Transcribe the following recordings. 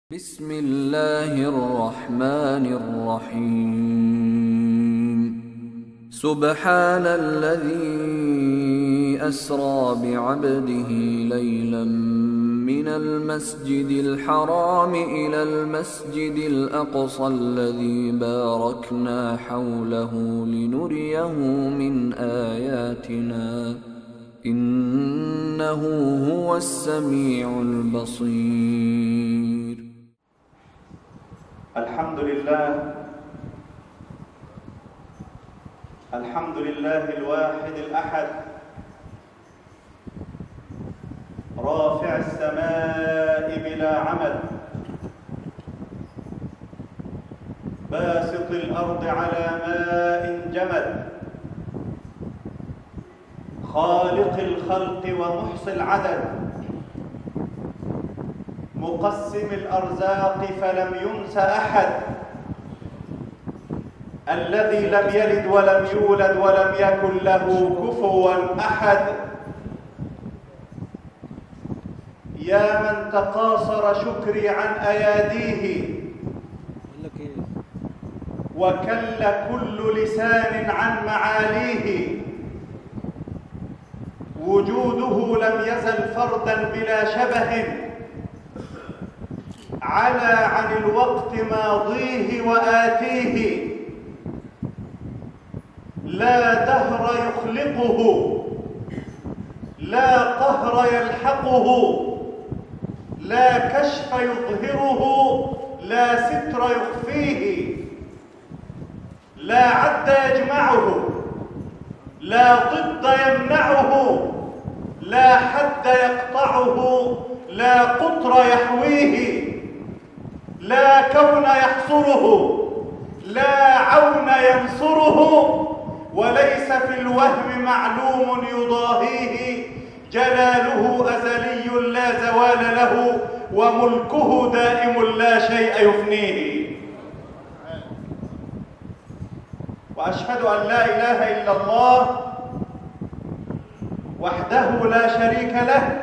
بسم الله الرحمن الرحيم. سبحان الذي أسرى بعبده ليلا من المسجد الحرام إلى المسجد الأقصى الذي باركنا حوله لنريه من آياتنا إنه هو السميع البصير. الحمد لله الواحد الأحد، رافع السماء بلا عمد، باسط الأرض على ماء جمد، خالق الخلق ومحصي العدد، مقسم الأرزاق فلم ينس أحد، الذي لم يلد ولم يولد ولم يكن له كفوا أحد. يا من تقاصر شكري عن أياديه وكل كل لسان عن معاليه، وجوده لم يزل فردا بلا شبه، علا عن الوقت ماضيه وآتيه، لا دهر يخلقه، لا قهر يلحقه، لا كشف يظهره، لا ستر يخفيه، لا عد يجمعه، لا ضد يمنعه، لا حد يقطعه، لا قطر يحويه، لا كون يحصره، لا عون ينصره، وليس في الوهم معلوم يضاهيه، جلاله أزلي لا زوال له، وملكه دائم لا شيء يفنيه. وأشهد أن لا إله إلا الله وحده لا شريك له.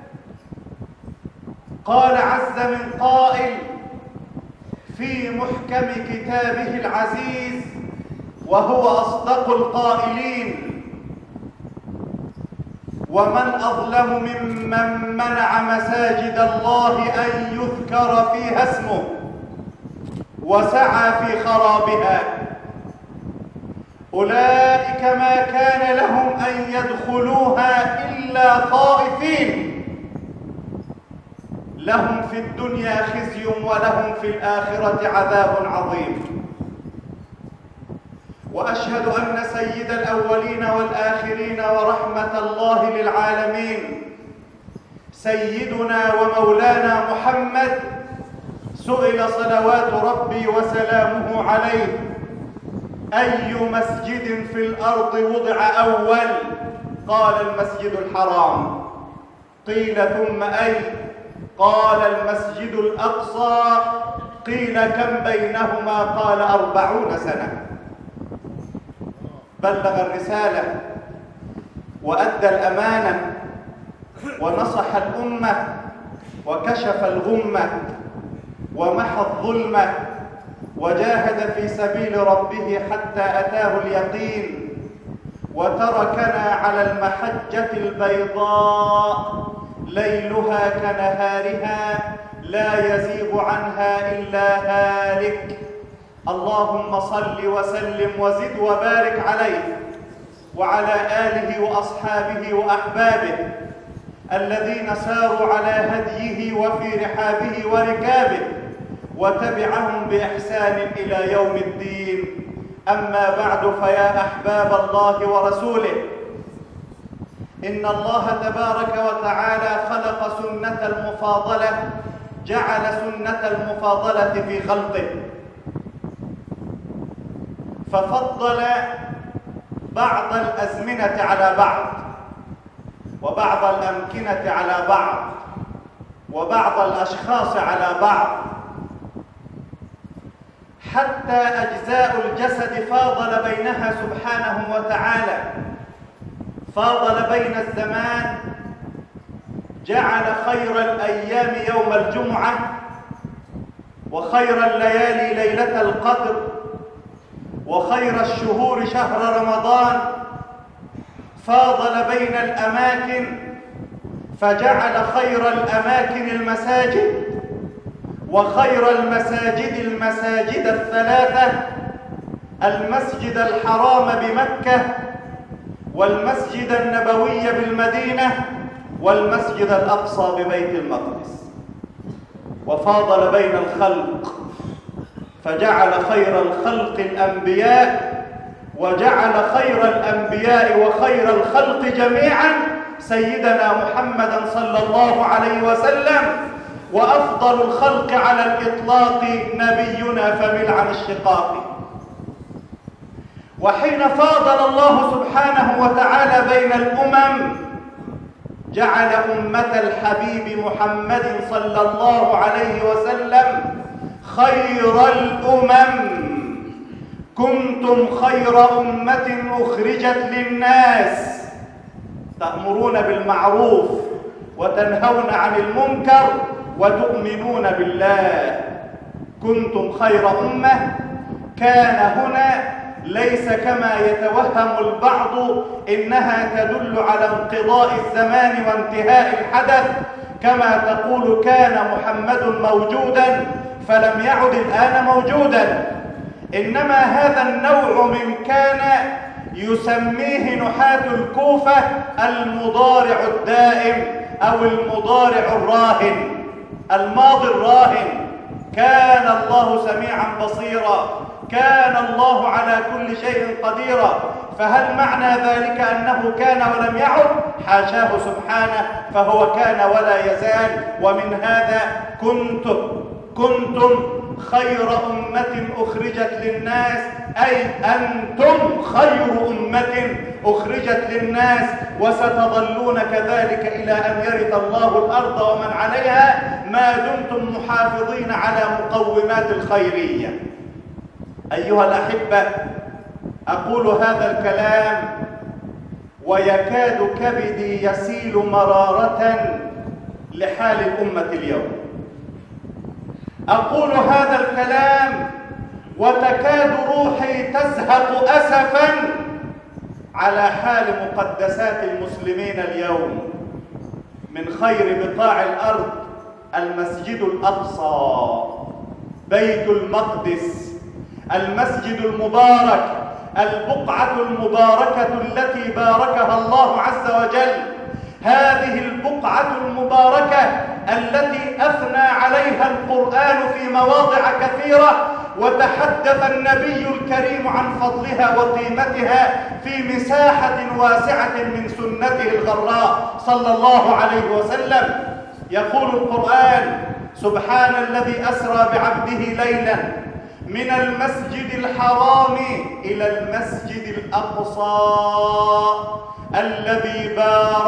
قال عز من قائل في محكم كتابه العزيز وهو أصدق القائلين: ومن أظلم ممن منع مساجد الله أن يذكر فيها اسمه وسعى في خرابها. أولئك ما كان لهم أن يدخلوها إلا خائفين، لهم في الدنيا خزي ولهم في الآخرة عذاب عظيم. وأشهد أن سيد الأولين والآخرين ورحمة الله للعالمين سيدنا ومولانا محمد سئل صلوات ربي وسلامه عليه: أي مسجد في الأرض وضع أول؟ قال: المسجد الحرام. قيل: ثم أي؟ قال: المسجد الأقصى. قيل: كم بينهما؟ قال: 40 سنة. بلغ الرسالة وأدى الأمانة ونصح الأمة وكشف الغمة ومحى الظلمة وجاهد في سبيل ربه حتى أتاه اليقين، وتركنا على المحجة البيضاء ليلها كنهارها لا يزيغ عنها إلا هالك. اللهم صل وسلم وزد وبارك عليه وعلى آله وأصحابه وأحبابه الذين ساروا على هديه وفي رحابه وركابه وتبعهم بإحسان إلى يوم الدين. أما بعد، فيا أحباب الله ورسوله، إن الله تبارك وتعالى خلق سنة المفاضلة، جعل سنة المفاضلة في خلقه، ففضل بعض الأزمنة على بعض، وبعض الأمكنة على بعض، وبعض الأشخاص على بعض، حتى أجزاء الجسد فاضل بينها سبحانه وتعالى، فاضل بين الزمان، جعل خير الأيام يوم الجمعة وخير الليالي ليلة القدر، وخير الشهور شهر رمضان، فاضل بين الأماكن فجعل خير الأماكن المساجد، وخير المساجد المساجد الثلاثة: المسجد الحرام بمكة، والمسجد النبوي بالمدينة، والمسجد الأقصى ببيت المقدس. وفاضل بين الخلق فجعل خير الخلق الأنبياء، وجعل خير الأنبياء وخير الخلق جميعا سيدنا محمدا صلى الله عليه وسلم، وأفضل الخلق على الإطلاق نبينا فمل عن الشقاق. وحين فاضل الله سبحانه وتعالى بين الأمم جعل أمة الحبيب محمد صلى الله عليه وسلم خير الأمم. كنتم خير أمة أخرجت للناس تأمرون بالمعروف وتنهون عن المنكر وتؤمنون بالله. كنتم خير أمة. كان هنا ليس كما يتوهم البعض إنها تدل على انقضاء الزمان وانتهاء الحدث، كما تقول كان محمد موجودا فلم يعد الآن موجودا. إنما هذا النوع من كان يسميه نحاة الكوفة المضارع الدائم أو المضارع الراهن، الماضي الراهن. كان الله سميعا بصيرا، كان الله على كل شيء قديرا. فهل معنى ذلك أنه كان ولم يعد؟ حاشاه سبحانه، فهو كان ولا يزال. ومن هذا كنتم خير أمة أخرجت للناس، أي أنتم خير أمة أخرجت للناس، وستظلون كذلك إلى أن يرث الله الأرض ومن عليها ما دمتم محافظين على مقومات الخيرية. أيها الأحبة، أقول هذا الكلام ويكاد كبدي يسيل مرارة لحال الأمة اليوم. أقول هذا الكلام وتكاد روحي تزهق أسفا على حال مقدسات المسلمين اليوم. من خير بقاع الأرض المسجد الأقصى، بيت المقدس، المسجد المبارك، البقعة المباركة التي باركها الله عز وجل. هذه البقعة المباركة التي أثنى عليها القرآن في مواضع كثيرة، وتحدث النبي الكريم عن فضلها وقيمتها في مساحة واسعة من سنته الغراء صلى الله عليه وسلم. يقول القرآن: سبحان الذي أسرى بعبده ليلا من المسجد الحرام إلى المسجد الأقصى الذي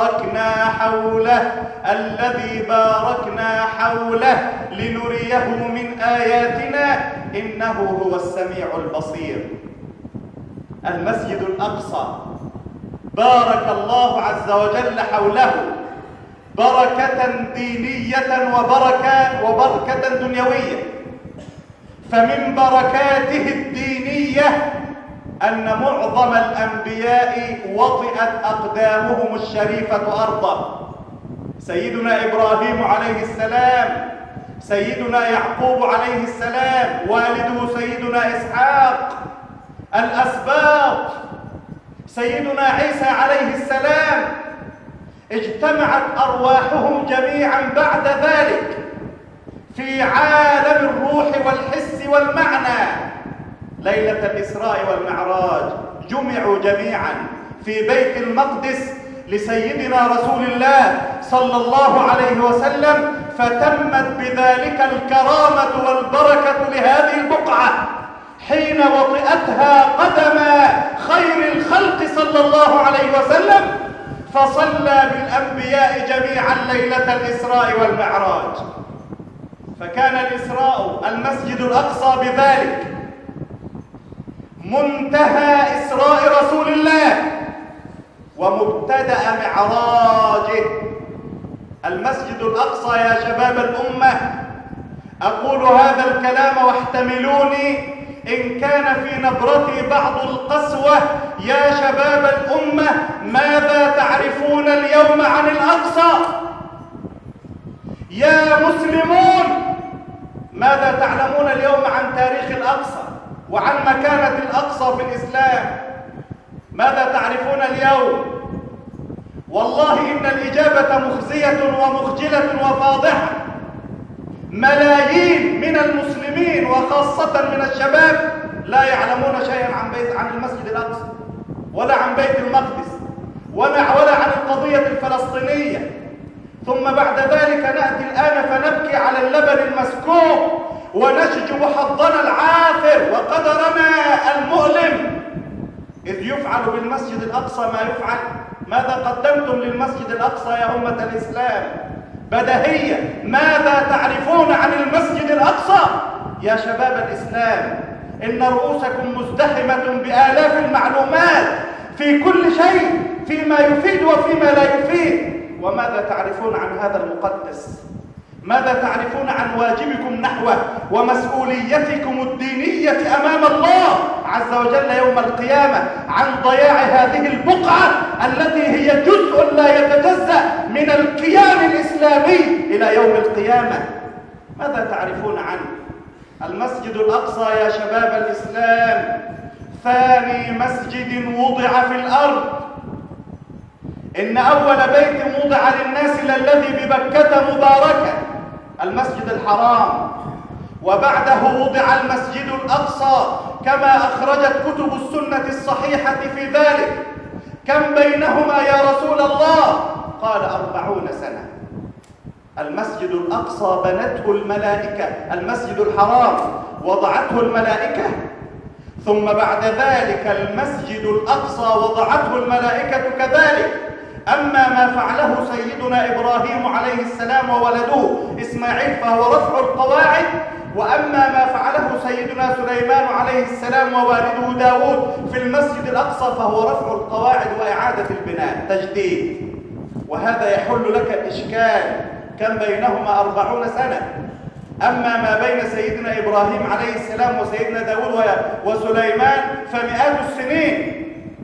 باركنا حوله لنريه من آياتنا إنه هو السميع البصير. المسجد الأقصى بارك الله عز وجل حوله بركة دينية وبركة دنيوية. فمن بركاته الدينية أن معظم الأنبياء وطئت أقدامهم الشريفة أرضه. سيدنا إبراهيم عليه السلام، سيدنا يعقوب عليه السلام، والده سيدنا إسحاق، الأسباط، سيدنا عيسى عليه السلام، اجتمعت أرواحهم جميعا بعد ذلك في عالم الروح والحس والمعنى. ليلة الإسراء والمعراج جمعوا جميعا في بيت المقدس لسيدنا رسول الله صلى الله عليه وسلم، فتمت بذلك الكرامة والبركة لهذه البقعة حين وطئتها قدم خير الخلق صلى الله عليه وسلم، فصلى بالأنبياء جميعا ليلة الإسراء والمعراج. فكان الإسراء المسجد الأقصى بذلك منتهى إسراء رسول الله ومبتدأ معراجه. المسجد الأقصى يا شباب الأمة أقول هذا الكلام واحتملوني إن كان في نبرتي بعض القسوة. يا شباب الأمة، ماذا تعرفون اليوم عن الأقصى؟ يا مسلمون، ماذا تعلمون اليوم عن تاريخ الأقصى وعن مكانة الأقصى في الإسلام؟ ماذا تعرفون اليوم؟ والله إن الإجابة مخزية ومخجلة وفاضحة. ملايين من المسلمين وخاصة من الشباب لا يعلمون شيئا عن المسجد الأقصى ولا عن بيت المقدس ولا عن القضية الفلسطينية. ثم بعد ذلك نأتي الآن فنبكي على اللبن المسكوب ونشجب حظنا العاثر وقدرنا المؤلم، إذ يفعل بالمسجد الأقصى ما يفعل. ماذا قدمتم للمسجد الأقصى يا أمة الإسلام؟ بديهية. ماذا تعرفون عن المسجد الأقصى يا شباب الإسلام؟ إن رؤوسكم مزدحمة بآلاف المعلومات في كل شيء، فيما يفيد وفيما لا يفيد. وماذا تعرفون عن هذا المقدس؟ ماذا تعرفون عن واجبكم نحوه ومسؤوليتكم الدينية أمام الله عز وجل يوم القيامة، عن ضياع هذه البقعة التي هي جزء لا يتجزأ من الكيان الإسلامي إلى يوم القيامة؟ ماذا تعرفون عنه؟ المسجد الأقصى يا شباب الإسلام ثاني مسجد وضع في الأرض. إن أول بيت وضع للناس للذي ببكة مباركة المسجد الحرام، وبعده وضع المسجد الأقصى كما أخرجت كتب السنة الصحيحة في ذلك. كم بينهما يا رسول الله؟ قال 40 سنة. المسجد الأقصى بنته الملائكة، المسجد الحرام وضعته الملائكة، ثم بعد ذلك المسجد الأقصى وضعته الملائكة كذلك. أما ما فعله سيدنا إبراهيم عليه السلام وولده إسماعيل فهو رفع القواعد، وأما ما فعله سيدنا سليمان عليه السلام ووالده داود في المسجد الأقصى فهو رفع القواعد وإعادة البناء، تجديد. وهذا يحل لك الإشكال، كم بينهما 40 سنة. أما ما بين سيدنا إبراهيم عليه السلام وسيدنا داود وسليمان فمئات السنين،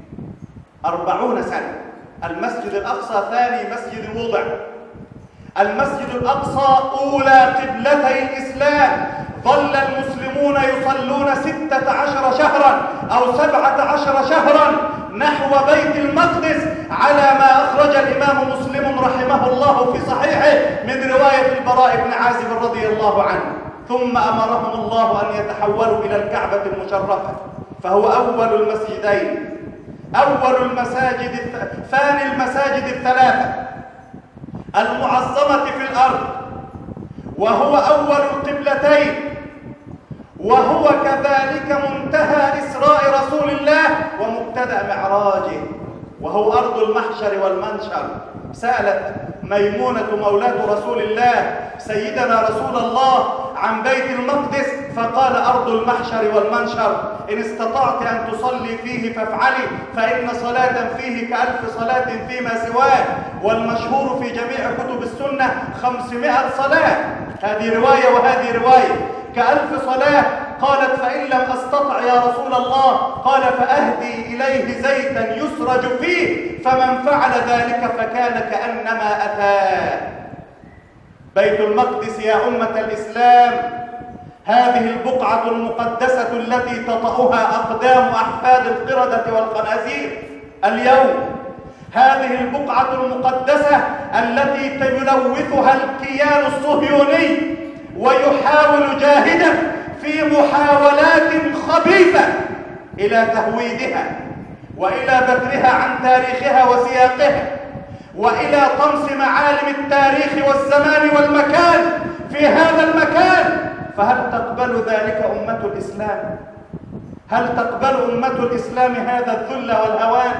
40 سنة. المسجد الأقصى ثاني مسجد وضع. المسجد الأقصى أولى قبلتي الإسلام. ظل المسلمون يصلون 16 شهرا أو 17 شهرا نحو بيت المقدس على ما أخرج الإمام مسلم رحمه الله في صحيحه من رواية البراء بن عازب رضي الله عنه. ثم أمرهم الله أن يتحولوا إلى الكعبة المشرفة، فهو أول المسجدين، أول المساجد، ثاني المساجد الثلاثة المعظمة في الأرض، وهو أول القبلتين، وهو كذلك منتهى إسراء رسول الله ومبتدأ معراجه، وهو أرض المحشر والمنشر. سألت ميمونة مولاة رسول الله سيدنا رسول الله عن بيت المقدس فقال أرض المحشر والمنشر، إن استطعت أن تصلي فيه فافعلي، فإن صلاة فيه ك1000 صلاة فيما سواه. والمشهور في جميع كتب السنة 500 صلاة. هذه رواية وهذه رواية. ك1000 صلاة. قالت فإن لم أستطع يا رسول الله؟ قال فأهدي إليه زيتا يسرج فيه، فمن فعل ذلك فكان كأنما أتاه. بيت المقدس يا أمة الإسلام هذه البقعة المقدسة التي تطأها أقدام أحفاد القردة والخنازير اليوم، هذه البقعة المقدسة التي يلوثها الكيان الصهيوني ويحاول جاهدا في محاولات خبيثة إلى تهويدها وإلى بترها عن تاريخها وسياقها وإلى طمس معالم التاريخ والزمان والمكان في هذا المكان. فهل تقبل ذلك أمة الإسلام؟ هل تقبل أمة الإسلام هذا الذل والهوان؟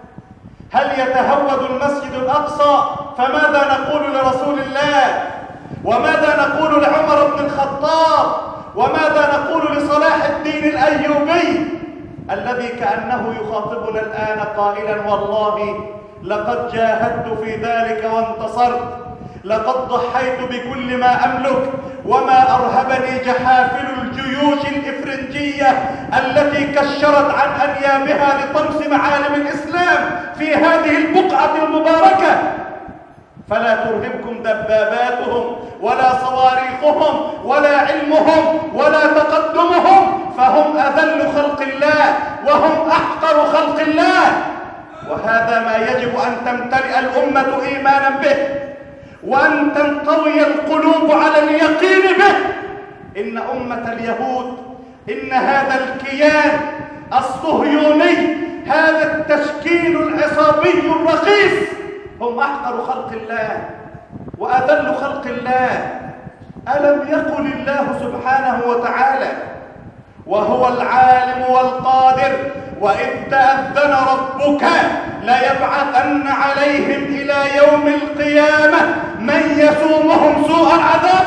هل يتهود المسجد الأقصى؟ فماذا نقول لرسول الله؟ وماذا نقول لعمر بن الخطاب؟ وماذا نقول لصلاح الدين الأيوبي الذي كأنه يخاطبنا الآن قائلا والله لقد جاهدت في ذلك وانتصرت، لقد ضحيت بكل ما أملك، وما أرهبني جحافل الجيوش الإفرنجية التي كشرت عن أنيابها لطمس معالم الإسلام في هذه البقعة المباركة. فلا ترهبكم دباباتهم ولا صواريخهم ولا علمهم ولا تقدمهم، فهم أذل خلق الله وهم أحقر خلق الله. وهذا ما يجب أن تمتلئ الأمة إيمانا به، وأن تنطوي القلوب على اليقين به. إن أمة اليهود، إن هذا الكيان الصهيوني، هذا التشكيل العصابي الرخيص، هم أحقر خلق الله وأذل خلق الله. ألم يقل الله سبحانه وتعالى وهو العالم والقادر: وإذ تأذن ربك ليبعثن عليهم إلى يوم القيامة من يسومهم سوء العذاب.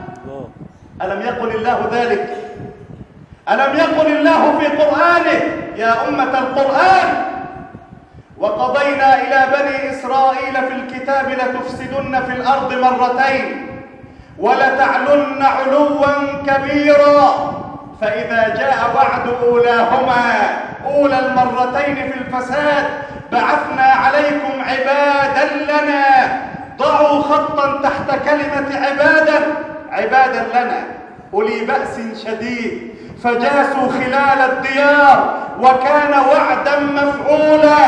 ألم يقل الله ذلك؟ ألم يقل الله في قرآنه يا أمة القرآن: وقضينا إلى بني إسرائيل في الكتاب لتفسدن في الأرض مرتين ولتعلن علوا كبيرا، فإذا جاء وعد أولاهما، أولى المرتين في الفساد، بعثنا عليكم عبادا لنا. ضعوا خطا تحت كلمة عبادا لنا أولي بأس شديد فجاسوا خلال الديار وكان وعدا مفعولا.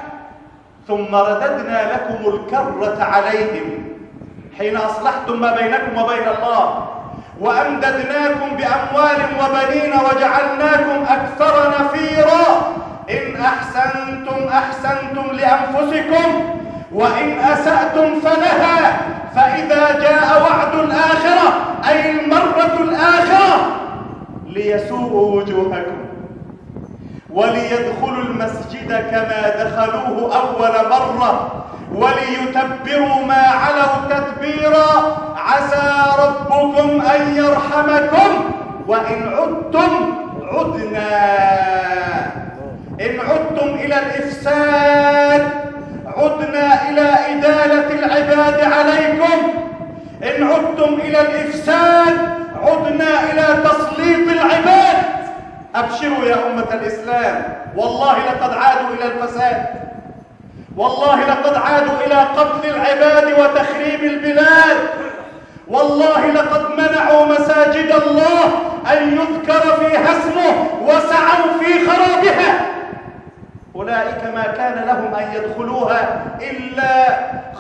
ثم رددنا لكم الكرة عليهم حين أصلحتم ما بينكم وبين الله، وأمددناكم بأموال وبنين وجعلناكم أكثر نفيرا. إن أحسنتم أحسنتم لأنفسكم وإن أسأتم فلها، فإذا جاء وعد الآخرة أي المرة الآخرة ليسوءوا وجوهكم وليدخلوا المسجد كما دخلوه أول مرة وليتبروا ما علوا تتبيرا. عسى ربكم أن يرحمكم وإن عدتم عدنا. إن عدتم إلى الإفساد عدنا إلى إدالة العباد عليكم. إن عدتم إلى الإفساد عدنا إلى تسليط العباد. أبشروا يا أمة الإسلام، والله لقد عادوا إلى الفساد، والله لقد عادوا إلى قتل العباد وتخريب البلاد، والله لقد منعوا مساجد الله أن يذكر فيها اسمه وسعوا في خرابها. أولئك ما كان لهم أن يدخلوها إلا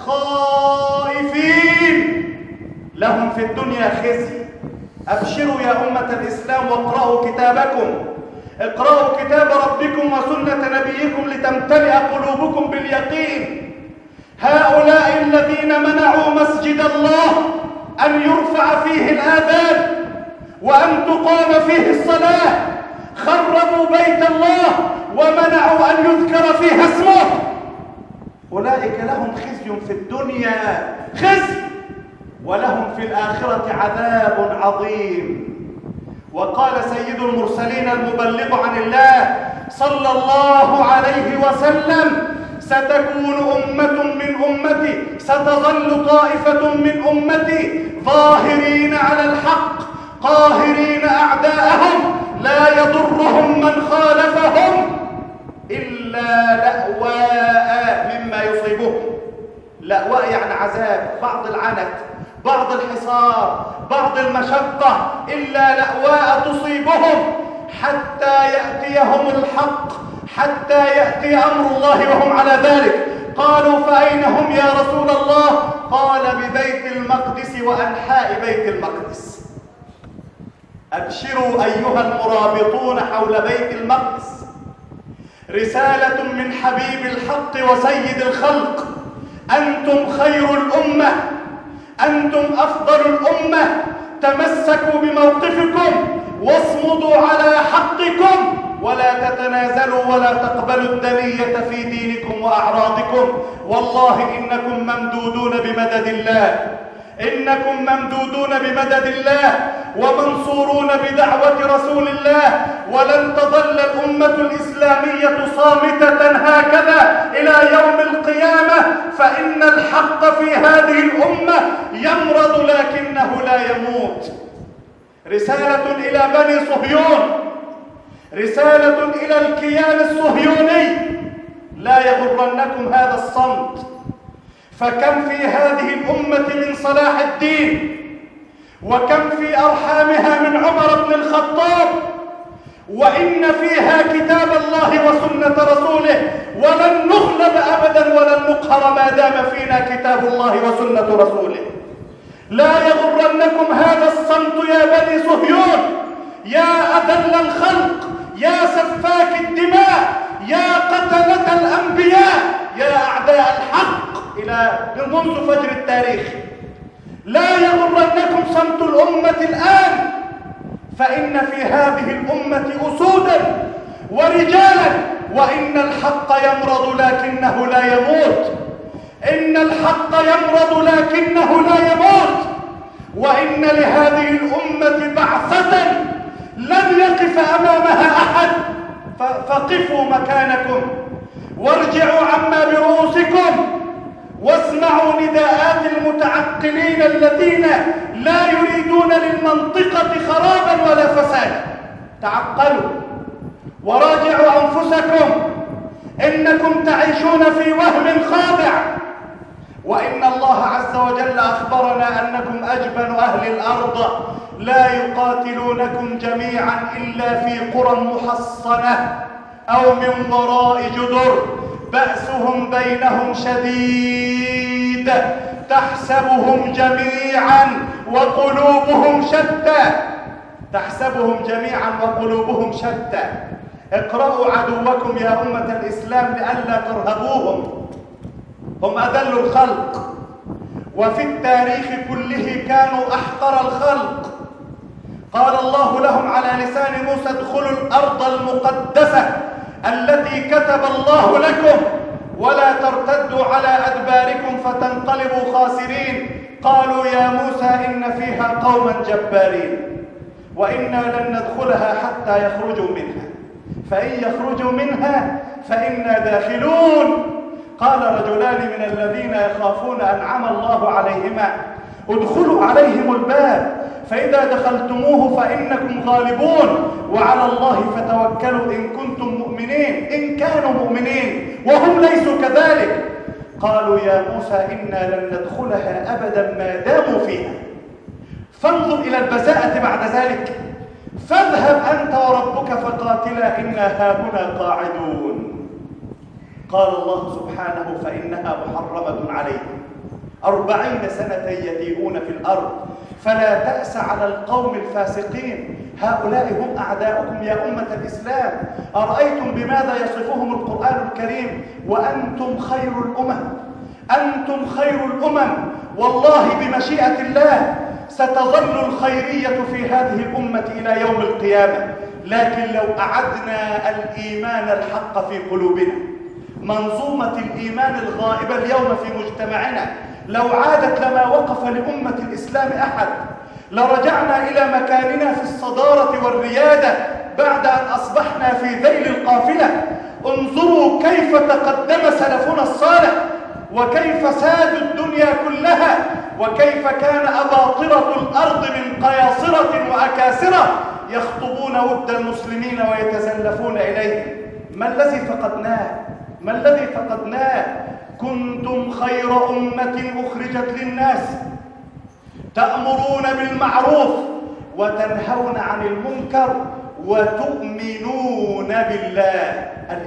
خائفين، لهم في الدنيا خزي. أبشروا يا أمة الإسلام واقرأوا كتابكم، اقرأوا كتاب ربكم وسنة نبيكم لتمتلئ قلوبكم باليقين. هؤلاء الذين منعوا مسجد الله أن يرفع فيه الآذان وأن تقام فيه الصلاة، خربوا بيت الله ومنعوا أن يذكر فيها اسمه. أولئك لهم خزي في الدنيا، خزي، ولهم في الآخرة عذاب عظيم. وقال سيد المرسلين المبلغ عن الله صلى الله عليه وسلم: ستكون أمة من أمتي، ستظل طائفة من أمتي ظاهرين على الحق قاهرين أعداءهم لا يضرهم من خالفهم إلا لأواء مما يصيبهم. لأواء يعني عذاب، بعض العنت، بعض الحصار، بعض المشقة، إلا لأواء تصيبهم حتى يأتيهم الحق، حتى يأتي أمر الله وهم على ذلك. قالوا: فأين هم يا رسول الله؟ قال: ببيت المقدس وأنحاء بيت المقدس. أبشروا أيها المرابطون حول بيت المقدس، رسالة من حبيب الحق وسيد الخلق: أنتم خير الأمة، أنتم أفضل الأمة، تمسكوا بموقفكم واصمدوا على حقكم ولا تتنازلوا ولا تقبلوا الدنية في دينكم وأعراضكم. والله إنكم ممدودون بمدد الله، إنكم ممدودون بمدد الله. ومنصورون بدعوة رسول الله، ولن تظل الأمة الإسلامية صامتة هكذا إلى يوم القيامة، فإن الحق في هذه الأمة يمرض لكنه لا يموت. رسالة إلى بني صهيون، رسالة إلى الكيان الصهيوني: لا يغرنكم هذا الصمت، فكم في هذه الأمة من صلاح الدين، وكم في أرحامها من عمر بن الخطاب، وإن فيها كتاب الله وسنة رسوله، ولن نغلب أبدا ولن نقهر ما دام فينا كتاب الله وسنة رسوله. لا يغرنكم هذا الصمت يا بني صهيون، يا أذل الخلق، يا سفاك الدماء، يا قتلة الأنبياء، يا أعداء الحق إلى منذ فجر التاريخ. لا يغرنكم صمت الأمة الآن، فإن في هذه الأمة أسودا ورجالا، وإن الحق يمرض لكنه لا يموت. إن الحق يمرض لكنه لا يموت، وإن لهذه الأمة بعثة لن يقف أمامها أحد، فقفوا مكانكم وارجعوا عما برؤوسكم، واسمعوا نداءات المتعقلين الذين لا يريدون للمنطقة خرابا ولا فسادا. تعقلوا وراجعوا أنفسكم، إنكم تعيشون في وهم خادع، وإن الله عز وجل أخبرنا أنكم أجبن أهل الأرض، لا يقاتلونكم جميعا إلا في قرى محصنة أو من وراء جدر، بأسهم بينهم شديد، تحسبهم جميعا وقلوبهم شتى. تحسبهم جميعا وقلوبهم شتى. اقرأوا عدوكم يا أمة الإسلام لئلا ترهبوهم، هم أذل الخلق، وفي التاريخ كله كانوا أحقر الخلق. قال الله لهم على لسان موسى: ادخلوا الأرض المقدسة التي كتب الله لكم ولا ترتدوا على أدباركم فتنقلبوا خاسرين. قالوا يا موسى إن فيها قوما جبارين وإنا لن ندخلها حتى يخرجوا منها، فإن يخرجوا منها فإنا داخلون. قال رجلان من الذين يخافون أنعم الله عليهما ادخلوا عليهم الباب فإذا دخلتموه فإنكم غالبون وعلى الله فتوكلوا إن كنتم مؤمنين. إن كانوا مؤمنين وهم ليسوا كذلك. قالوا يا موسى إنا لن ندخلها أبدا ما داموا فيها. فانظر إلى البذاءة بعد ذلك: فاذهب أنت وربك فقاتلا إنا هاهنا قاعدون. قال الله سبحانه: فإنها محرمة عليهم 40 سنة يتيهون في الأرض فلا تأس على القوم الفاسقين. هؤلاء هم أعداؤكم يا أمة الإسلام. أرأيتم بماذا يصفهم القرآن الكريم؟ وأنتم خير الأمم، أنتم خير الأمم. والله بمشيئة الله ستظل الخيرية في هذه الأمة إلى يوم القيامة، لكن لو أعدنا الإيمان الحق في قلوبنا، منظومة الإيمان الغائبة اليوم في مجتمعنا لو عادت لما وقف لأمة الإسلام أحد، لرجعنا إلى مكاننا في الصدارة والريادة بعد أن أصبحنا في ذيل القافلة. انظروا كيف تقدم سلفنا الصالح، وكيف سادوا الدنيا كلها، وكيف كان أباطرة الأرض من قياصرة وأكاسرة يخطبون ود المسلمين ويتزلفون إليهم. ما الذي فقدناه؟ ما الذي فقدناه؟ كنتم خير أمة أخرجت للناس، تأمرون بالمعروف وتنهون عن المنكر وتؤمنون بالله.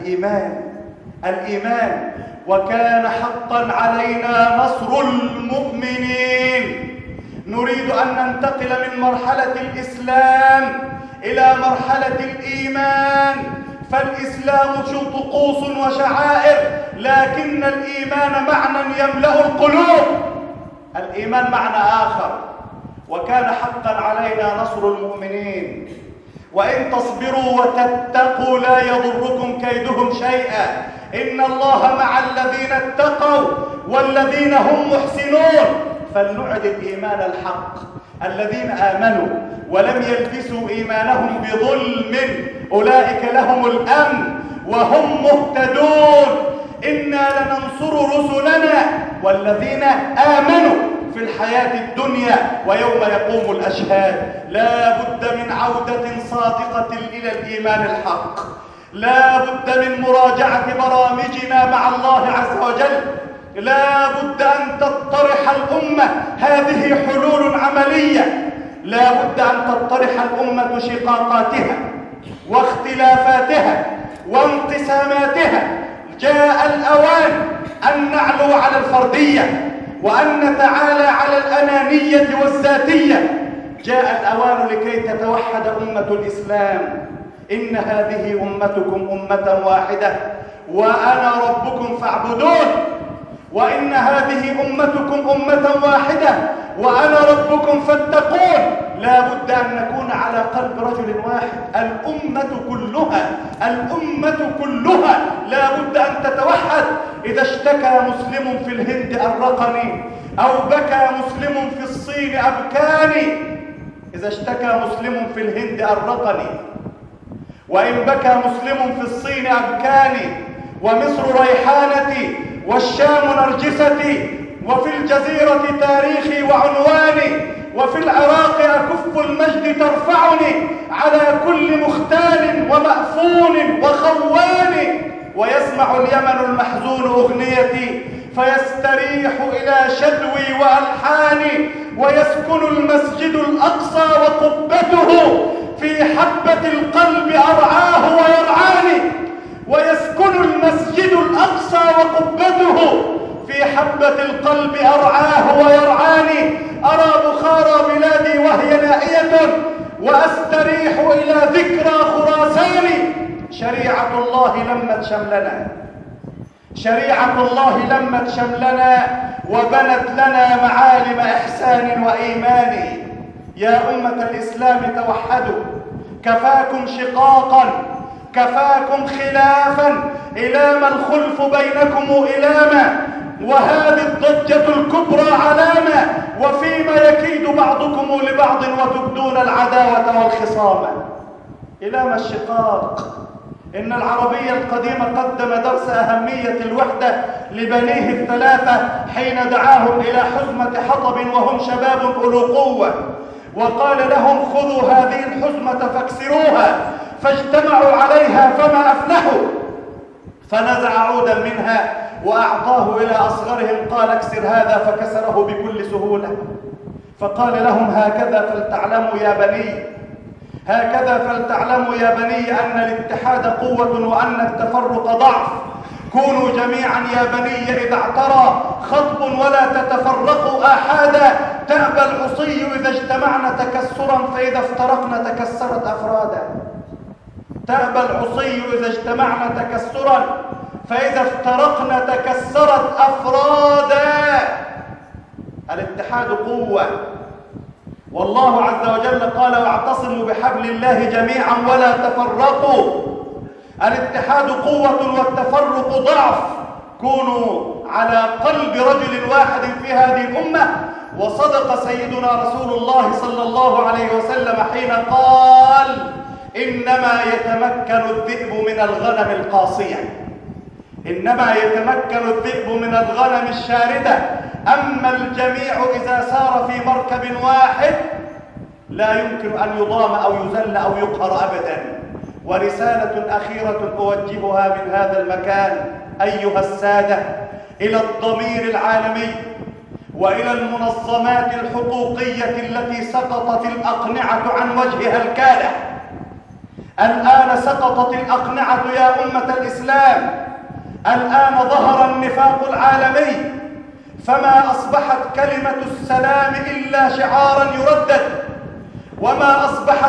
الإيمان. وكان حقا علينا نصر المؤمنين. نريد أن ننتقل من مرحلة الإسلام إلى مرحلة الإيمان، فالإسلام طقوس وشعائر، لكن الإيمان معنى يملأ القلوب. الإيمان معنى آخر. وكان حقا علينا نصر المؤمنين. وإن تصبروا وتتقوا لا يضركم كيدهم شيئا، إن الله مع الذين اتقوا والذين هم محسنون. فلنعد الإيمان الحق، الذين آمنوا ولم يلبسوا إيمانهم بظلم أولئك لهم الأمن وهم مهتدون. إنا لننصر رسلنا والذين آمنوا في الحياة الدنيا ويوم يقوم الأشهاد. لا بد من عودة صادقة إلى الإيمان الحق، لا بد من مراجعة برامجنا مع الله عز وجل، لا بد أن تطرح الأمة هذه حلول عملية، لا بد أن تطرح الأمة شقاقاتها واختلافاتها وانقساماتها. جاء الأوان أن نعلو على الفردية وأن نتعالى على الأنانية والذاتية. جاء الأوان لكي تتوحد أمة الإسلام. إن هذه أمتكم أمة واحدة وأنا ربكم فاعبدون. وإن هذه أمتكم أمة واحدة وأنا ربكم فاتقون. لا بد أن نكون على قلب رجل واحد. الأمة كلها لا بد أن تتوحد. إذا اشتكى مسلم في الهند أرقني، أو بكى مسلم في الصين أبكاني. إذا اشتكى مسلم في الهند أرقني، وإن بكى مسلم في الصين أبكاني. ومصر ريحانتي والشام نرجستي، وفي الجزيرة تاريخي وعنواني، وفي العراق أكف المجد ترفعني على كل مختال ومأفون وخوان. ويسمع اليمن المحزون أغنيتي فيستريح إلى شدوي وألحاني. ويسكن المسجد الأقصى وقبته في حبة القلب أرعاه ويرعاني. ويسكن المسجد الأقصى وقبته في حبة القلب أرعاه ويرعاني. أرى بخارى بلادي وهي نائية وأستريح إلى ذكرى خراسان. شريعة الله لمت شملنا، شريعة الله لمت شملنا وبنت لنا معالم إحسان وإيمان. يا أمة الإسلام توحدوا. كفاكم شقاقا، كفاكم خلافا. إلام الخلف بينكم إلاما، وهذه الضجة الكبرى علامة. وفيما يكيد بعضكم لبعض وتبدون العداوة والخصام. إلام الشقاق. إن العربي القديم قدم درس أهمية الوحدة لبنيه الثلاثة حين دعاهم إلى حزمة حطب وهم شباب أولو قوة، وقال لهم خذوا هذه الحزمة فاكسروها. فاجتمعوا عليها فما أفلحوا، فنزع عودا منها وأعطاه إلى أصغرهم قال اكسر هذا، فكسره بكل سهولة. فقال لهم هكذا فلتعلموا يا بني، هكذا فلتعلموا يا بني أن الاتحاد قوة وأن التفرق ضعف. كونوا جميعا يا بني إذا اعترى خطب ولا تتفرقوا آحادا. تأبى العصي إذا اجتمعنا تكسرا فإذا افترقنا تكسرت أفرادا. تأبى العصي إذا اجتمعنا تكسرا فإذا افترقنا تكسرت أفرادا. الاتحاد قوة، والله عز وجل قال واعتصموا بحبل الله جميعا ولا تفرقوا. الاتحاد قوة والتفرق ضعف. كونوا على قلب رجل واحد في هذه الأمة. وصدق سيدنا رسول الله صلى الله عليه وسلم حين قال إنما يتمكن الذئب من الغنم القاصية، إنما يتمكن الذئب من الغنم الشاردة. أما الجميع إذا سار في مركب واحد لا يمكن أن يضام أو يذل أو يقهر أبدا. ورسالة أخيرة أوجهها من هذا المكان أيها السادة إلى الضمير العالمي وإلى المنظمات الحقوقية التي سقطت الأقنعة عن وجهها الكالح. الآن سقطت الأقنعة يا أمة الإسلام. الآن ظهر النفاق العالمي، فما أصبحت كلمة السلام إلا شعارا يردد، وما أصبحت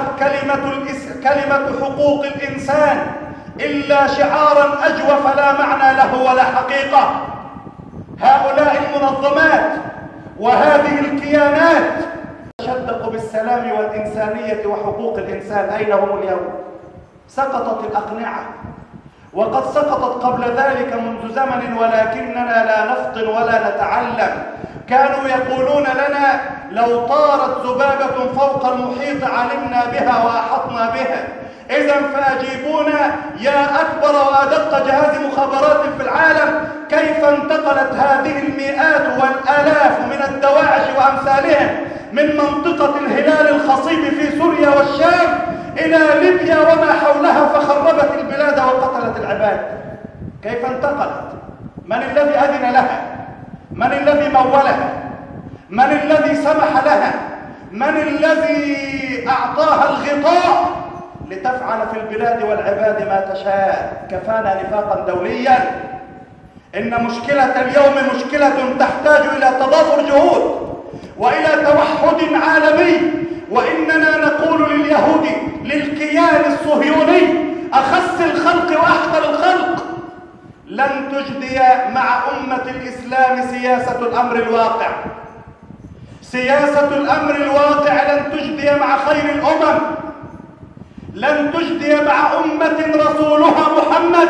كلمة حقوق الإنسان إلا شعارا أجوف لا معنى له ولا حقيقة. هؤلاء المنظمات وهذه الكيانات تشدق بالسلام والإنسانية وحقوق الإنسان، أين هم اليوم؟ سقطت الأقنعة، وقد سقطت قبل ذلك منذ زمن، ولكننا لا نفطن ولا نتعلم. كانوا يقولون لنا لو طارت ذبابة فوق المحيط علمنا بها وأحطنا بها. إذا فأجيبونا يا أكبر وأدق جهاز مخابرات في العالم، كيف انتقلت هذه المئات والآلاف من الدواعش وأمثالهم من منطقة الهلال الخصيب في سوريا والشام إلى ليبيا وما حولها فخربت البلاد وقتلت العباد؟ كيف انتقلت؟ من الذي أذن لها؟ من الذي مولها؟ من الذي سمح لها؟ من الذي أعطاها الغطاء لتفعل في البلاد والعباد ما تشاء؟ كفانا نفاقا دوليا. إن مشكلة اليوم مشكلة تحتاج إلى تضافر جهود وإلى توحد عالمي. وإننا نقول لليهود، للكيان الصهيوني أخس الخلق وأحقر الخلق: لن تجدي مع أمة الإسلام سياسة الأمر الواقع. سياسة الأمر الواقع لن تجدي مع خير الأمم، لن تجدي مع أمة رسولها محمد.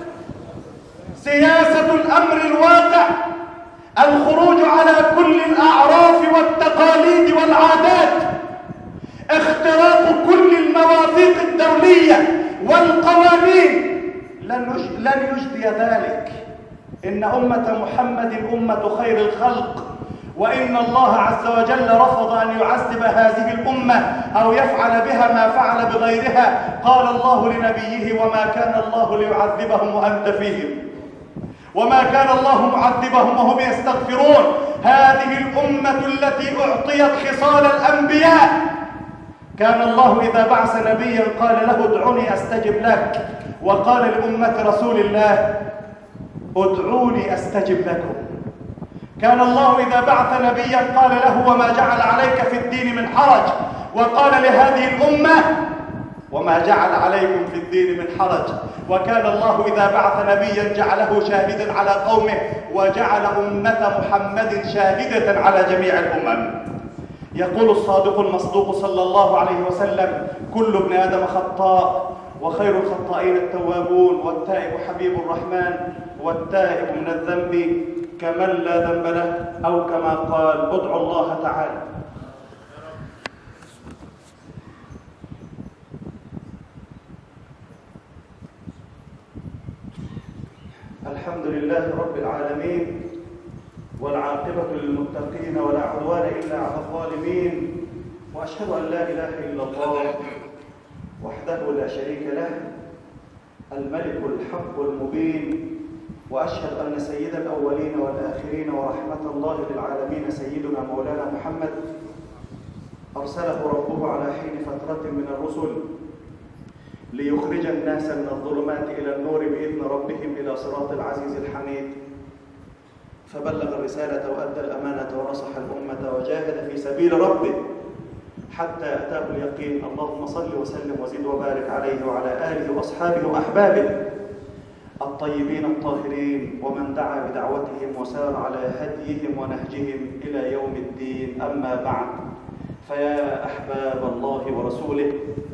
سياسة الأمر الواقع الخروج على كل الأعراف والتقاليد والعادات، اختراق كل المواثيق الدولية والقوانين. لن يجدي ذلك. إن أمة محمد أمة خير الخلق، وإن الله عز وجل رفض أن يعذب هذه الأمة أو يفعل بها ما فعل بغيرها. قال الله لنبيه: وما كان الله ليعذبهم وأنت فيهم، وما كان الله معذبهم وهم يستغفرون. هذه الأمة التي أعطيت خصال الأنبياء. كان الله إذا بعث نبيا قال له: ادعوني أستجب لك، وقال لأمة رسول الله: ادعوني أستجب لكم. كان الله إذا بعث نبيا قال له: وما جعل عليك في الدين من حرج، وقال لهذه الأمة: وما جعل عليكم في الدين من حرج. وكان الله إذا بعث نبيا جعله شاهدا على قومه، وجعل أمة محمد شاهدة على جميع الأمم. يقول الصادق المصدوق صلى الله عليه وسلم: كل ابن آدم خطاء، وخير الخطائين التوابون، والتائب حبيب الرحمن، والتائب من الذنب كمن لا ذنب له، أو كما قال: ادعوا الله تعالى. الحمد لله رب العالمين، والعاقبة للمتقين، ولا عدوان إلا على الظالمين، وأشهد أن لا إله إلا الله وحده لا شريك له، الملك الحق المبين. وأشهد أن سيد الأولين والآخرين ورحمة الله للعالمين سيدنا مولانا محمد أرسله ربه على حين فترة من الرسل ليخرج الناس من الظلمات إلى النور بإذن ربهم إلى صراط العزيز الحميد. فبلغ الرسالة وأدى الأمانة ونصح الأمة وجاهد في سبيل ربه حتى أتاه اليقين. اللهم صل وسلم وزد وبارك عليه وعلى آله وأصحابه وأحبابه الطيبين الطاهرين، ومن دعا بدعوتهم وسار على هديهم ونهجهم إلى يوم الدين. أما بعد، فيا أحباب الله ورسوله،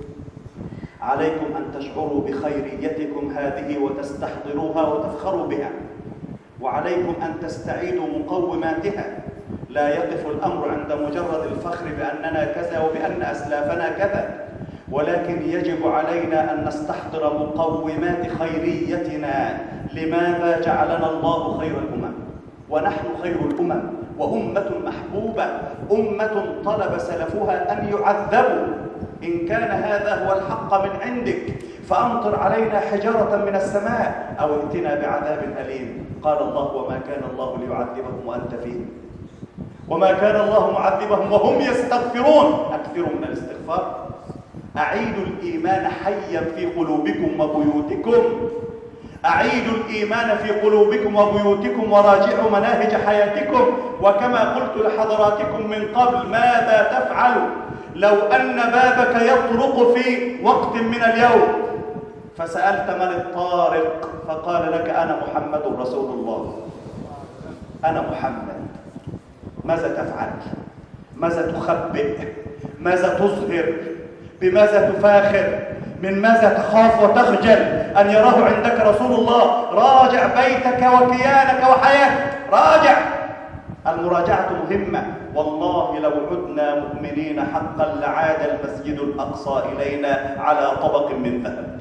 عليكم أن تشعروا بخيريتكم هذه وتستحضروها وتفخروا بها، وعليكم أن تستعيدوا مقوماتها. لا يقف الأمر عند مجرد الفخر بأننا كذا وبأن أسلافنا كذا، ولكن يجب علينا أن نستحضر مقومات خيريتنا. لماذا جعلنا الله خير الأمم؟ ونحن خير الأمم، وأمة محبوبة، أمة طلب سلفها أن يعذبوا. إن كان هذا هو الحق من عندك فأمطر علينا حجارة من السماء أو ائتنا بعذاب أليم. قال الله: وما كان الله ليعذبهم وأنت فيهم، وما كان الله معذبهم وهم يستغفرون. أكثروا من الاستغفار. أعيدوا الإيمان حيا في قلوبكم وبيوتكم. أعيدوا الإيمان في قلوبكم وبيوتكم، وراجعوا مناهج حياتكم. وكما قلت لحضراتكم من قبل: ماذا تفعل لو أن بابك يطرق في وقت من اليوم فسألت من الطارق فقال لك: أنا محمد رسول الله، أنا محمد؟ ماذا تفعل؟ ماذا تخبئ؟ ماذا تظهر؟ بماذا تفاخر؟ من ماذا تخاف وتخجل أن يراه عندك رسول الله؟ راجع بيتك وكيانك وحياتك، راجع. المراجعة مهمة. والله لو عدنا مؤمنين حقا لعاد المسجد الأقصى إلينا على طبق من ذهب.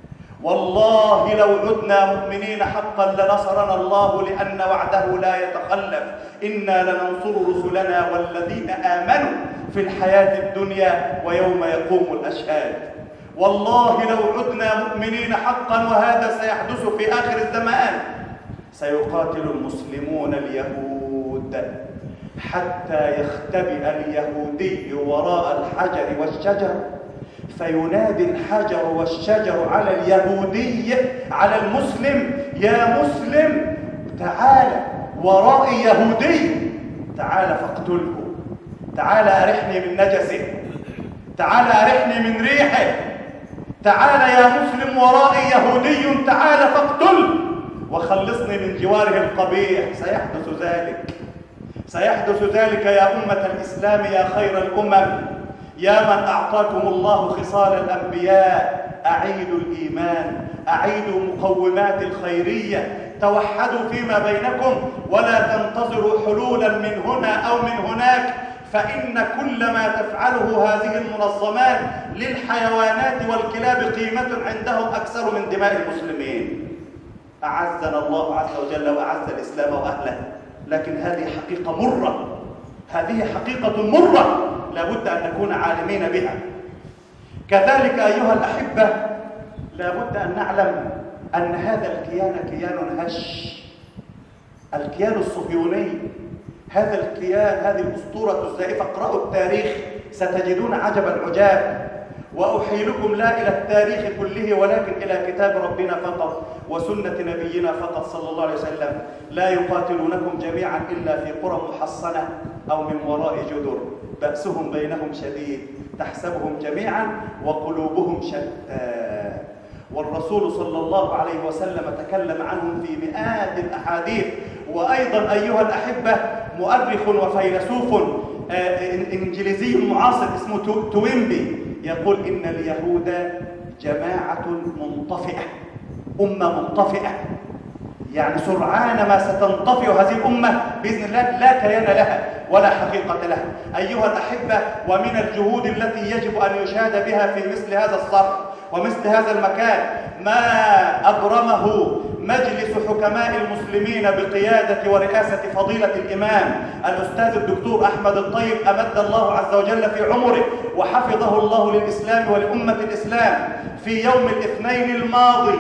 والله لو عدنا مؤمنين حقا لنصرنا الله، لأن وعده لا يتخلف. إنا لننصر رسلنا والذين آمنوا في الحياة الدنيا ويوم يقوم الأشهاد. والله لو عدنا مؤمنين حقا، وهذا سيحدث في آخر الزمان، سيقاتل المسلمون اليهود حتى يختبئ اليهودي وراء الحجر والشجر، فينادي الحجر والشجر على اليهودي، على المسلم: يا مسلم تعال وراء يهودي، تعال فاقتله، تعال أرحني من نجسه، تعال أرحني من ريحه، تعال يا مسلم وراء يهودي، تعال فاقتله وخلصني من جواره القبيح. سيحدث ذلك، سيحدث ذلك يا أمة الإسلام، يا خير الأمم، يا من أعطاكم الله خصال الأنبياء. أعيدوا الإيمان، أعيدوا مقومات الخيرية، توحدوا فيما بينكم، ولا تنتظروا حلولا من هنا أو من هناك، فإن كل ما تفعله هذه المنظمات للحيوانات والكلاب قيمة عندهم أكثر من دماء المسلمين. أعزنا الله عز وجل وأعز الإسلام وأهله، لكن هذه حقيقة مرة، هذه حقيقة مرة لا بد أن نكون عالمين بها. كذلك أيها الأحبة، لا بد أن نعلم أن هذا الكيان كيان هش، الكيان الصهيوني، هذا الكيان، هذه الأسطورة الزائفة. اقرأوا التاريخ ستجدون عجب العجاب. وأحيلكم لا إلى التاريخ كله ولكن إلى كتاب ربنا فقط وسنة نبينا فقط صلى الله عليه وسلم. لا يقاتلونكم جميعا إلا في قرى محصنة أو من وراء جدر، بأسهم بينهم شديد، تحسبهم جميعا وقلوبهم شتى. والرسول صلى الله عليه وسلم تكلم عنهم في مئات الأحاديث. وأيضا أيها الأحبة، مؤرخ وفيلسوف إنجليزي معاصر اسمه توينبي يقول إن اليهود جماعة منطفئة، أمة منطفئة، يعني سرعان ما ستنطفئ هذه الأمة بإذن الله، لا كيان لها ولا حقيقة لها. أيها الأحبة، ومن الجهود التي يجب أن يشاد بها في مثل هذا الصرح ومثل هذا المكان ما أبرمه مجلس حكماء المسلمين بقيادة ورئاسة فضيلة الإمام الأستاذ الدكتور أحمد الطيب، أمد الله عز وجل في عمره وحفظه الله للإسلام ولأمة الإسلام. في يوم الاثنين الماضي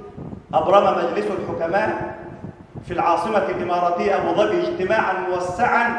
أبرم مجلس الحكماء في العاصمة الإماراتية أبو ظبي اجتماعا موسعا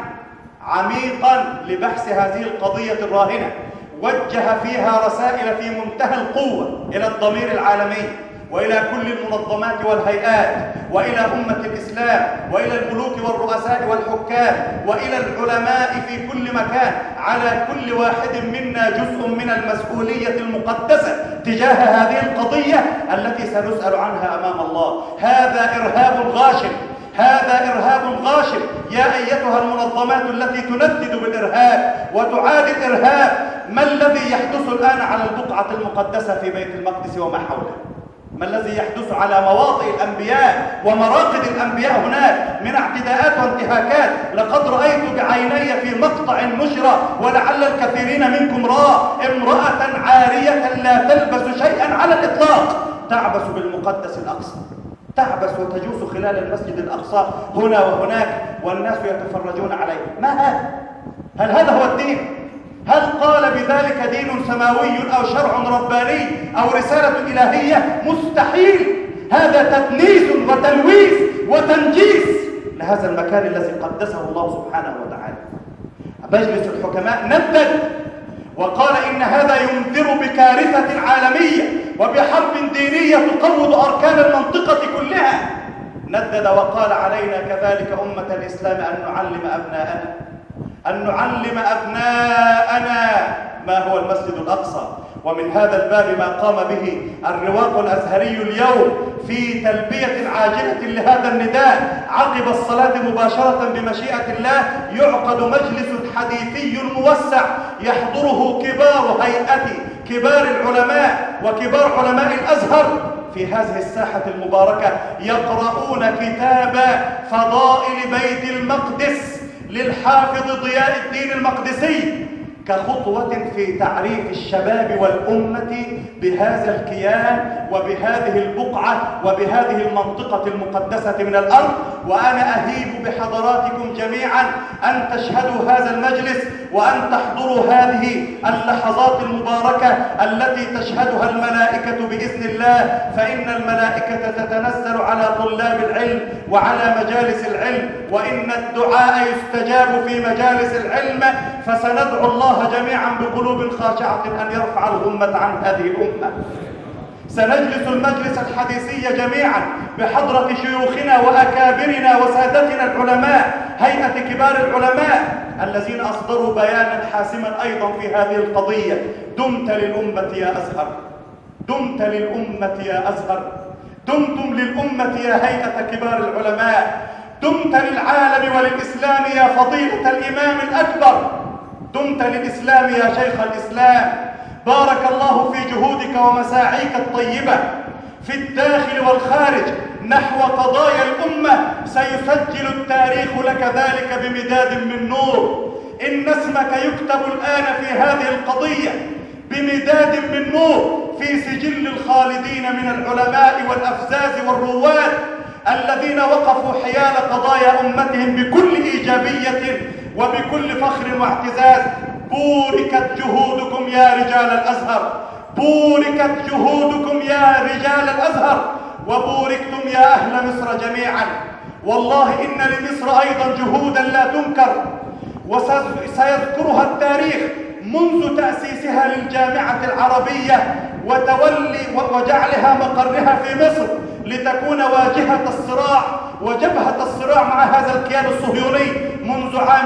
عميقا لبحث هذه القضية الراهنة، وجه فيها رسائل في منتهى القوة إلى الضمير العالمي وإلى كل المنظمات والهيئات وإلى أمة الإسلام وإلى الملوك والرؤساء والحكام وإلى العلماء في كل مكان. على كل واحد منا جزء من المسؤولية المقدسة تجاه هذه القضية التي سنسأل عنها أمام الله. هذا إرهاب غاشم، هذا إرهاب غاشم. يا أيتها المنظمات التي تندد بالإرهاب وتعادي الإرهاب، ما الذي يحدث الآن على البقعة المقدسة في بيت المقدس وما حوله؟ ما الذي يحدث على مواطئ الأنبياء ومراقد الأنبياء هناك من اعتداءات وانتهاكات؟ لقد رأيت بعيني في مقطع النشرة، ولعل الكثيرين منكم رأى، امرأة عارية لا تلبس شيئا على الإطلاق تعبث بالمقدس الأقصى، تعبث وتجوس خلال المسجد الأقصى هنا وهناك والناس يتفرجون عليه. ما هذا؟ هل هذا هو الدين؟ هل قال بذلك دين سماوي أو شرع رباني أو رسالة إلهية؟ مستحيل. هذا تدنيس وتلويث وتنجيس لهذا المكان الذي قدسه الله سبحانه وتعالى. مجلس الحكماء ندد وقال إن هذا ينذر بكارثة عالمية وبحرب دينية تقوض أركان المنطقة كلها. ندد وقال علينا كذلك أمة الإسلام أن نعلم أبناءنا، أن نعلم أبناءنا ما هو المسجد الأقصى. ومن هذا الباب ما قام به الرواق الأزهري اليوم في تلبية عاجلة لهذا النداء. عقب الصلاة مباشرة بمشيئة الله يعقد مجلس حديثي موسع يحضره كبار هيئة كبار العلماء وكبار علماء الأزهر في هذه الساحة المباركة، يقرؤون كتاب فضائل بيت المقدس للحافظ ضياء الدين المقدسي كخطوة في تعريف الشباب والأمة بهذا الكيان وبهذه البقعة وبهذه المنطقة المقدسة من الأرض. وأنا أهيب بحضراتكم جميعا أن تشهدوا هذا المجلس وأن تحضروا هذه اللحظات المباركة التي تشهدها الملائكة بإذن الله، فإن الملائكة تتنزل على طلاب العلم وعلى مجالس العلم، وإن الدعاء يستجاب في مجالس العلم، فسندعو الله جميعا بقلوب خاشعة أن يرفع الغمة عن هذه الأمة. سنجلس المجلس الحديثي جميعا بحضرة شيوخنا وأكابرنا وسادتنا العلماء، هيئة كبار العلماء الذين أصدروا بيانا حاسما أيضا في هذه القضية. دمت للأمة يا أزهر، دمت للأمة يا أزهر، دمتم للأمة يا هيئة كبار العلماء، دمت للعالم وللإسلام يا فضيلة الإمام الأكبر، دمت للإسلام يا شيخ الإسلام. بارك الله في جهودك ومساعيك الطيبة في الداخل والخارج نحو قضايا الأمة. سيسجل التاريخ لك ذلك بمداد من نور. إن اسمك يكتب الآن في هذه القضية بمداد من نور في سجل الخالدين من العلماء والأفزاز والرواد الذين وقفوا حيال قضايا أمتهم بكل إيجابية وبكل فخر واعتزاز. بوركت جهودكم يا رجال الأزهر، بوركت جهودكم يا رجال الأزهر، وبوركتم يا أهل مصر جميعا. والله إن لمصر أيضا جهودا لا تنكر وسيذكرها التاريخ منذ تأسيسها للجامعة العربية وجعلها مقرها في مصر لتكون واجهة الصراع وجبهة الصراع مع هذا الكيان الصهيوني منذ عام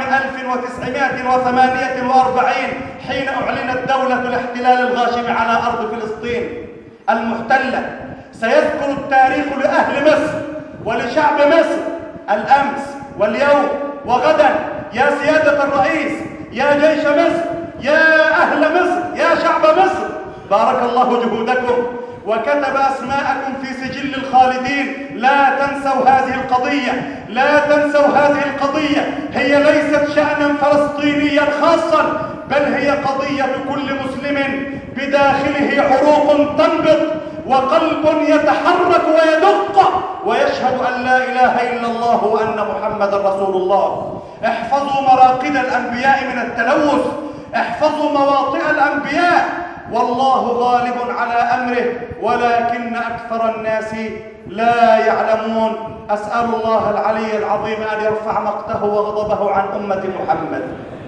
1948 حين أعلنت دولة الاحتلال الغاشم على أرض فلسطين المحتلة. سيذكر التاريخ لأهل مصر ولشعب مصر الأمس واليوم وغدا. يا سيادة الرئيس، يا جيش مصر، يا أهل مصر، يا شعب مصر، بارك الله جهودكم وكتب أسماءكم في سجل الخالدين. لا تنسوا هذه القضية، لا تنسوا هذه القضية. هي ليست شأنا فلسطينيا خاصا، بل هي قضية كل مسلم بداخله عروق تنبض وقلب يتحرك ويدق ويشهد أن لا إله إلا الله وأن محمد رسول الله. احفظوا مراقد الأنبياء من التلوث، احفظوا مواطئ الأنبياء، والله غالب على أمره ولكن أكثر الناس لا يعلمون. أسأل الله العلي العظيم أن يرفع مقته وغضبه عن أمة محمد.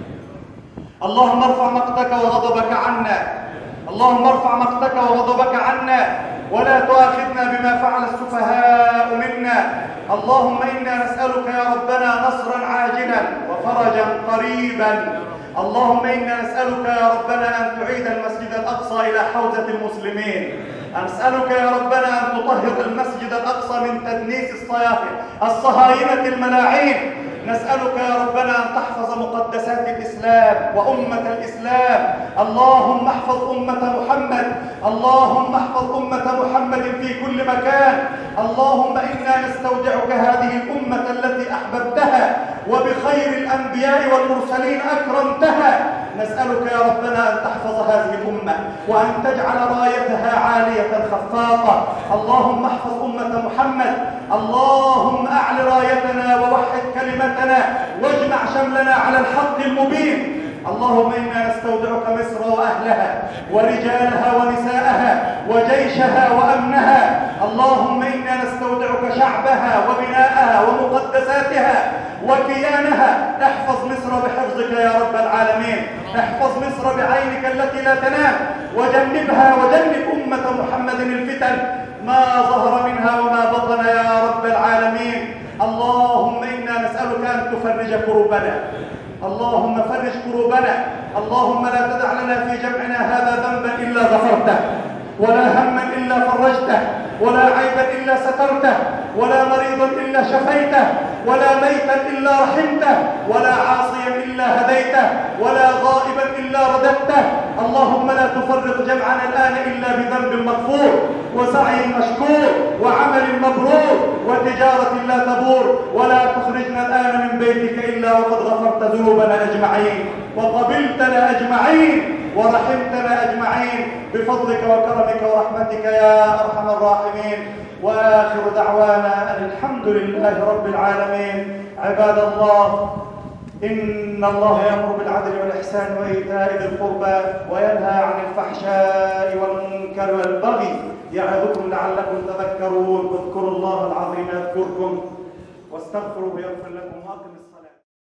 اللهم ارفع مقتك وغضبك عنا، اللهم ارفع مقتك وغضبك عنا، ولا تؤاخذنا بما فعل السفهاء منا. اللهم إنا نسألك يا ربنا نصرا عاجلا وفرجا قريبا. اللهم إنا نسألك يا ربنا أن تعيد المسجد الأقصى إلى حوزة المسلمين. نسألك يا ربنا أن تطهر المسجد الأقصى من تدنيس الصهاينة الملاعين. نسألك يا ربنا أن تحفظ مقدسات الإسلام وأمة الإسلام. اللهم احفظ أمة محمد، اللهم احفظ أمة محمد في كل مكان. اللهم إنا نستودعك هذه الأمة التي أحببتها وبخير الأنبياء والمرسلين أكرمتها. نسألك يا ربنا أن تحفظ هذه الأمة وأن تجعل رايتها عالية خفاقة. اللهم احفظ أمة محمد، اللهم أعل رايتنا ووحد كلمتنا واجمع شملنا على الحق المبين. اللهم إنا نستودعك مصر وأهلها ورجالها ونساءها وجيشها وأمنها. اللهم إنا نستودعك شعبها وبناءها ومقدساتها وكيانها. احفظ مصر بحفظك يا رب العالمين، احفظ مصر بعينك التي لا تنام، وجنبها وجنب أمة محمد الفتن ما ظهر منها وما بطن يا رب العالمين. اللهم إنا نسألك أن تفرج كروبنا، اللهم فرج كروبنا. اللهم لا تدع لنا في جمعنا هذا ذنبا إلا غفرته، ولا هما إلا فرجته، ولا عيبا إلا سترته، ولا مريضا إلا شفيته، ولا ميتا إلا رحمته، ولا عاصيا إلا هديته، ولا غائبا إلا رددته. اللهم لا تفرق جمعنا الآن إلا بذنب مغفور، وسعي مشكور، وعمل مبرور، وتجارة لا تبور. ولا تخرجنا الآن من بيتك إلا وقد غفرت ذنوبنا أجمعين، وقبلتنا أجمعين، ورحمتنا أجمعين بفضلك وكرمك ورحمتك يا أرحم الراحمين. وآخر دعوانا أن الحمد لله رب العالمين. عباد الله، إن الله يأمر بالعدل والإحسان وإيتاء ذي القربى وينهى عن الفحشاء والمنكر والبغي يعظكم لعلكم تذكرون. اذكروا الله العظيم يذكركم، واستغفروه يغفر لكم، وأقم الصلاة.